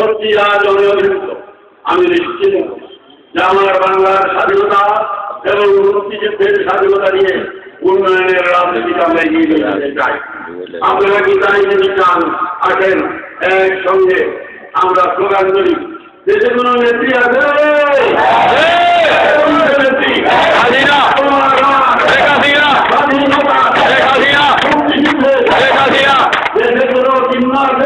সত্যি আজ অনিয়ন্ত্রিত। আমি নিশ্চিত যে আমার বাংলার স্বাধীনতা এবং মুক্তিযুদ্ধের স্বাধীনতা নিয়ে উন্নয়নের রাজনীতি আমরা এগিয়ে নিয়ে যেতে চাই। আপনারা কি তাই যদি চান, আসেন একসঙ্গে আমরা স্লোগান করি, দেশে কোনো নেত্রী আছে? দেশে কোনো চিহ্ন আছে?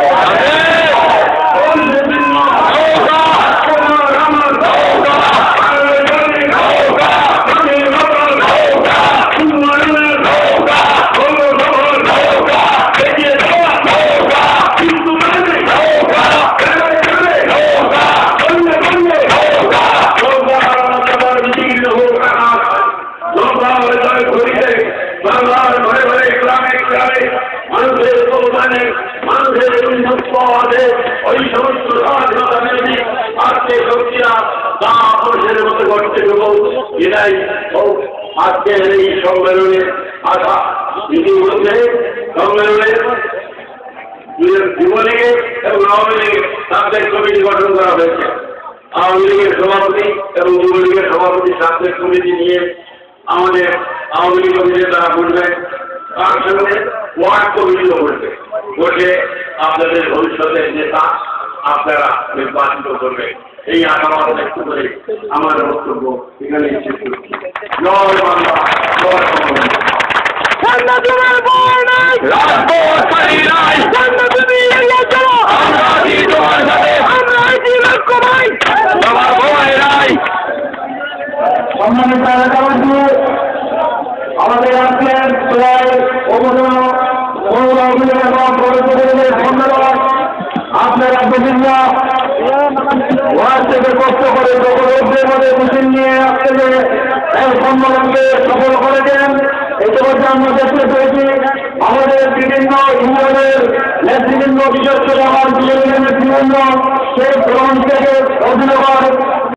মানুষের ওই সমস্ত স্বাধীনতা বিরোধী আজকে শক্তিরা তা মানুষের মতো করতে দেব। এটাই আজকের এই সম্মেলনে আসা। ইতিমধ্যে সম্মেলনের যুবলীগের এবং আওয়ামী লীগের সাবজেক্ট কমিটি গঠন করা হয়েছে। আওয়ামী লীগের সভাপতি এবং যুবলীগের সভাপতি সাবজেক্ট কমিটি নিয়ে আমাদের আওয়ামী লীগ অফিসে তারা বলবেন, তার সঙ্গে ওয়ার্ড কমিটিও বলবে, বসে আপনাদের ভবিষ্যতের নেতা আপনারা নির্বাচিত করবেন। এই আশাবাদ ব্যক্ত করে আমার বক্তব্য এখানে শেষ করছি। জয় বাংলা, জয় আমাদের আজকের প্রায় আপনারা বিভিন্ন ওয়ার্ড থেকে কষ্ট করে লোকদের মধ্যে মিছিল নিয়ে আসতে এই সম্মেলনকে সফল করেছেন। ইতিমধ্যে আমরা দেখতে পেয়েছি আমাদের বিভিন্ন ইউনিয়নের নেতৃবৃন্দ, বিশেষ করে আমার বিভিন্ন সেই গ্রহণ থেকে অভিনয়